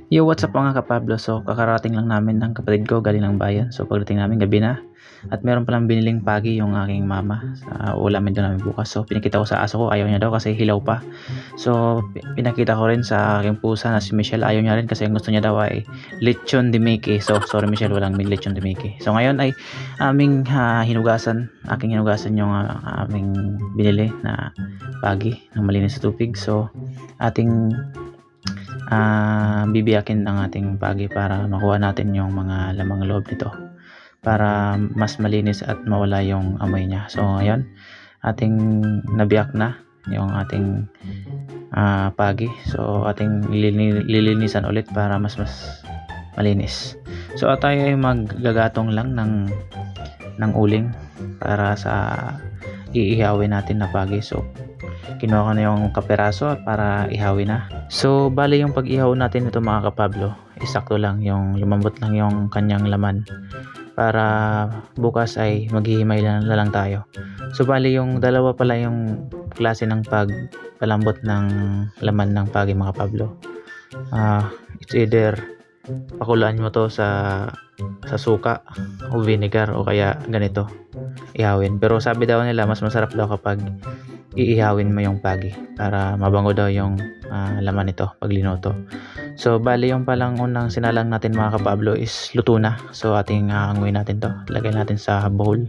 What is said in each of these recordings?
Yo, what's up mga kapablo? So, kakarating lang namin ng kapatid ko galing ng bayan. So, pagdating namin gabi na. At meron palang biniling pagi yung aking mama. Sa ulamin doon namin bukas. So, pinakita ko sa aso ko. Ayaw niya daw kasi hilaw pa. So, pinakita ko rin sa aking pusa na si Michelle. Ayaw niya rin kasi ang gusto niya daw ay lechon de Mickey. So, sorry Michelle, walang lechon de Mickey. So, ngayon ay aming hinugasan. Aking hinugasan yung aming binili na pagi ng malinis sa tubig. So, ating bibiyakin ng ating pagi para makuha natin yung mga lamang loob nito para mas malinis at mawala yung amoy niya. So ngayon ating nabiyak na yung ating pagi. So ating lilinisan ulit para mas malinis. So at tayo ay maggagatong lang ng uling para sa iihawin natin na pagi. So kinuha ko na yung kaperaso para ihawin na. So bali yung pag-ihaw natin ito mga kapablo, isakto lang yung lumambot lang yung kanyang laman para bukas ay maghihimay na lang tayo. So bali yung dalawa pala yung klase ng pagpalambot ng laman ng pagi mga kapablo. It's either pakuluan mo to sa suka o vinegar o kaya ganito ihawin. Pero sabi daw nila mas masarap daw kapag iihawin mo yung pagi para mabango daw yung laman nito pag linuto. So bali yung palang unang sinalang natin mga kapablo is luto na. So ating aangoy natin to, lagay natin sa bowl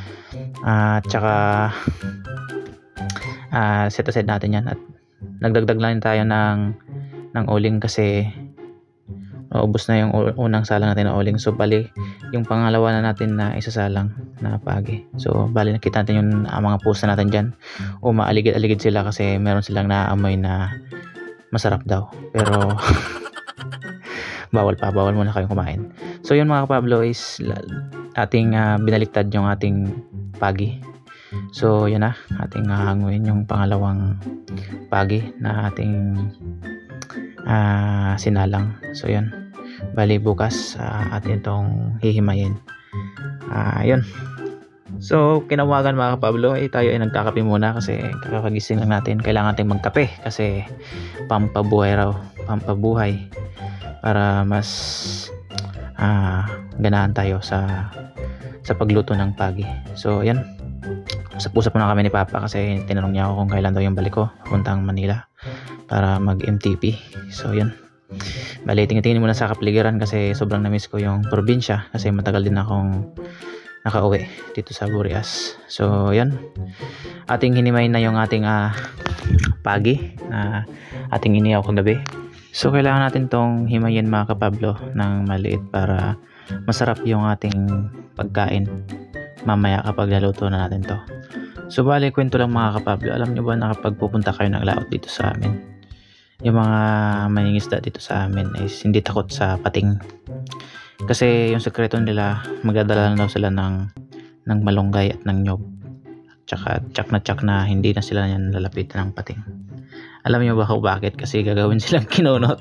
tsaka set aside natin yan at nagdagdag lang tayo ng uling kasi ubos na yung unang salang natin na uling. So bali yung pangalawa na natin na isasalang na pagi. So bali nakita natin yung mga pusa natin dyan umaaligid-aligid sila kasi meron silang naaamoy na masarap daw pero bawal muna kayong kumain. So yun mga kapablo is ating binaliktad yung ating pagi. So yun na, ating hanguin yung pangalawang pagi na ating sinalang. So yun, bali bukas atin itong hihimayin. Yun. So kinawagan mga kapablo tayo ay nagkakape muna kasi kakagising lang natin. Kailangan natin magkape kasi pampabuhay para mas ganahan tayo sa pagluto ng pagi. So yan, usap-usap muna kami ni Papa kasi tinanong niya ako kung kailan daw yung balik ko puntang Manila para mag MTP. So yan, bali tingin muna sa kapaligiran kasi sobrang na-miss ko yung probinsya kasi matagal din akong nakauwi dito sa Burias. So yan, ating hinimay na yung ating pagi na ating inihaw kagabi. So kailangan natin tong himayin mga kapablo ng maliit para masarap yung ating pagkain mamaya kapag naluto na natin to. So bali kwento lang mga kapablo, alam nyo ba na kapag pupunta kayo ng laot dito sa amin, yung mga mangingisda dito sa amin is hindi takot sa pating kasi yung sekreto nila magdadala na daw sila ng malunggay at ng nyog tsaka tsak na hindi na sila yan lalapitan ng pating. Alam niyo ba kung bakit? Kasi gagawin silang kinunot.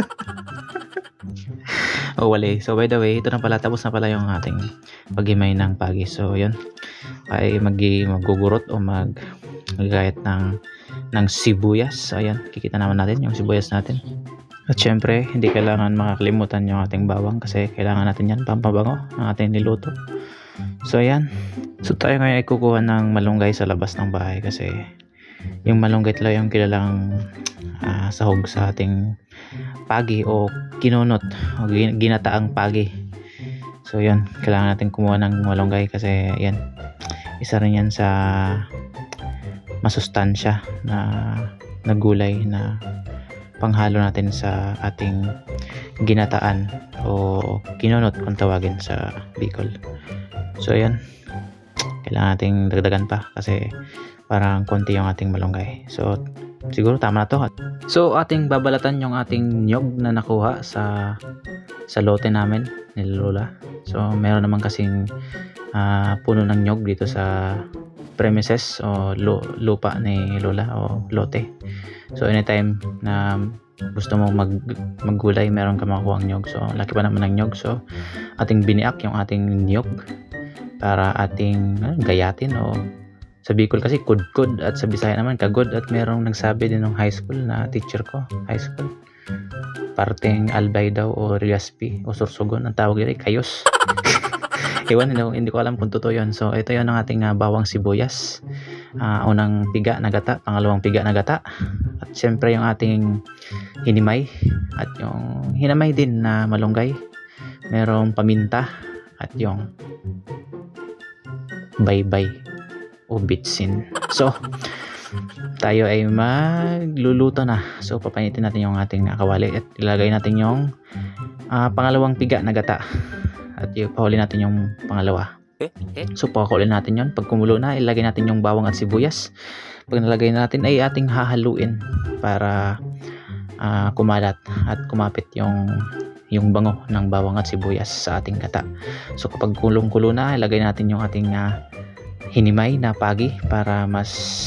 Wala. So by the way, ito na pala, tapos na pala yung ating paghimay ng pagi. So yun, ay magugurot o maggagayat ng sibuyas. So ayan, kikita naman natin yung sibuyas natin. At syempre, hindi kailangan makakalimutan yung ating bawang kasi kailangan natin yan pampabango ng ating niluto. So ayan, so tayo ngayon ay kukuha ng malunggay sa labas ng bahay kasi yung malunggay talaga yung kilalang sahog sa ating pagi o kinunot o ginataang pagi. So yun, kailangan natin kumuha ng malunggay kasi yan, isa rin yan sa masustansya na gulay na panghalo natin sa ating ginataan o kinunot kung tawagin sa Bicol. So yan, kailangan nating dagdagan pa kasi parang konti yung ating malunggay. So siguro tama na to. So ating babalatan yung ating nyog na nakuha sa lote namin ni Lola. So meron naman kasing puno ng nyog dito sa premises o lupa ni Lola o lote. So anytime na gusto mo maggulay, meron ka makukuha ang nyog. So laki pa naman ng nyog. So ating biniak yung ating nyog para ating gayatin o Sa Bicol kasi kudkud at sa Bisaya naman kagod, at merong nagsabi din ng high school na teacher ko, high school, parteng Albay daw o Riaspi o Sorsogon ang tawag nila, Kayos. Ewan, hindi ko alam kung totoo yun. So ito yun ang ating bawang sibuyas, unang piga na gata, pangalawang piga na gata, at syempre yung ating hinimay at yung hinamay din na malunggay, merong paminta at yung baybay o bitsin. So tayo ay magluluto na. So papainitin natin yung ating kawali at ilagay natin yung pangalawang piga na gata at ipahuli natin yung pangalawa. So pakukulin natin yon. Pag kumulo na, ilagay natin yung bawang at sibuyas. Pag nalagay natin ay ating hahaluin para kumalat at kumapit yung bango ng bawang at sibuyas sa ating gata. So kapag kulong-kulo na, ilagay natin yung ating hinimay na pagi para mas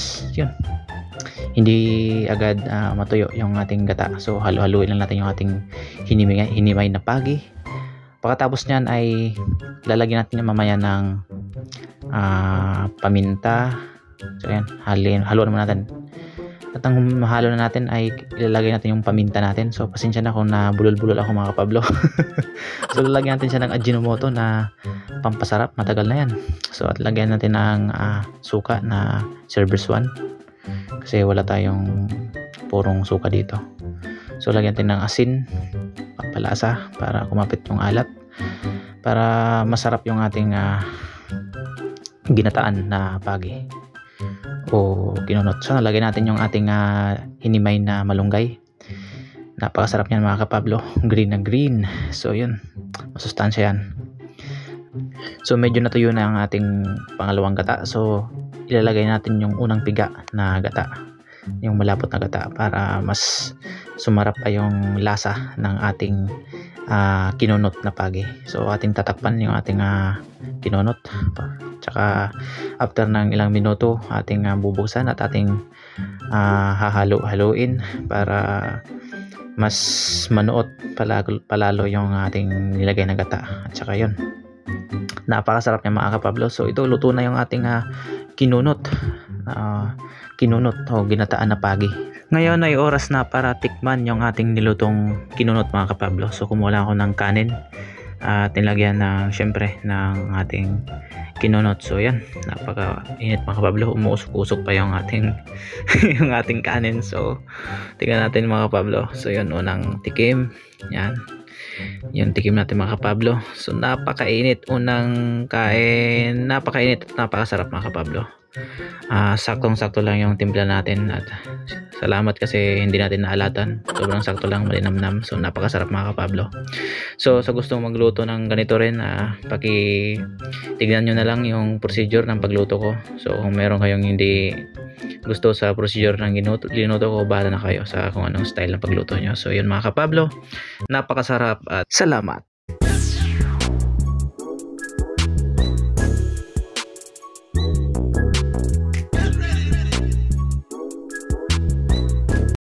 hindi agad matuyo yung ating gata. So halu-haluin lang natin yung ating hinimay na pagi. Pagkatapos nyan ay lalagyan natin yung mamaya ng paminta. So yan, haluan naman natin. At ang mahalo na natin ay ilalagay natin yung paminta natin. So pasensya na kung nabulol-bulol ako mga kapablo. So lalagyan natin siya ng Ajinomoto na pampasarap, matagal na yan. So at lagyan natin ng suka na Cerberus 1 kasi wala tayong purong suka dito. So lagyan natin ng asin, pampalasa para kumapit yung alat, para masarap yung ating ginataan na pagi o kinunot. So nalagyan natin yung ating hinimay na malunggay. Napakasarap niyan mga kapablo, green na green. So yun, masustansya yan. So medyo natuyo na ang ating pangalawang gata. So ilalagay natin yung unang piga na gata, yung malapot na gata, para mas sumarap pa yung lasa ng ating kinunot na pagi. So ating tatakpan yung ating kinunot, tsaka after ng ilang minuto ating bubuksan at ating hahaluin para mas manuot palalo yung ating nilagay na gata. At saka yun, napakasarap niya mga kapablo. So ito, luto na yung ating kinunot o ginataan na pagi. Ngayon ay oras na para tikman yung ating nilutong kinunot mga kapablo. So kumuha lang ako ng kanin at nilagyan ng syempre ng ating kinunot. So yan, napaka-init mga kapablo, umuusok-usok pa yung ating yung ating kanin. So tingnan natin mga kapablo. So yun, unang tikim, yan yung tikim natin mga kapablo. So napakainit, unang kain, napakainit at napakasarap mga kapablo. Saktong-sakto lang yung timpla natin at salamat kasi hindi natin naalatan, sobrang sakto lang, malinamnam. So napakasarap mga kapablo. So sa gustong magluto ng ganito rin, tignan nyo na lang yung procedure ng pagluto ko. So kung meron kayong hindi gusto sa procedure ng linuto ko, bahala na kayo sa kung anong style ng pagluto nyo. So yun mga kapablo, napakasarap at salamat.